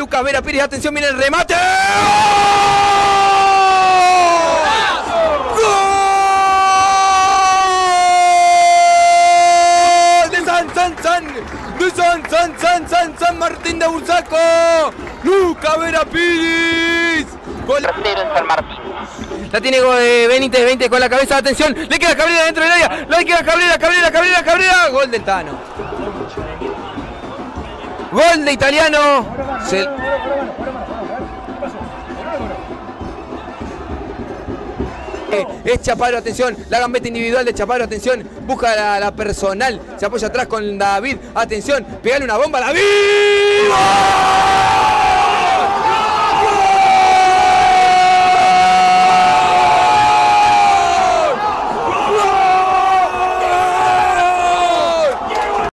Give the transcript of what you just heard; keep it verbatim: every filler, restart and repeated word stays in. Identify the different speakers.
Speaker 1: Lucas Vera Pires, atención, viene el remate. ¡Gol! De San San San, de San San San San San Martín de Bursaco. Lucas Vera Pires. Gol.
Speaker 2: Tercero en San Martín.
Speaker 1: La tiene Benítez, Benítez con la cabeza, atención, le queda Cabrera dentro del área, le queda Cabrera, Cabrera, Cabrera, Cabrera, gol del Tano. Gol de Italiano. Se... Es Chaparro, atención, la gambeta individual de Chaparro, atención, busca la, la personal, se apoya atrás con David, atención, pegale una bomba a David. ¡Gol!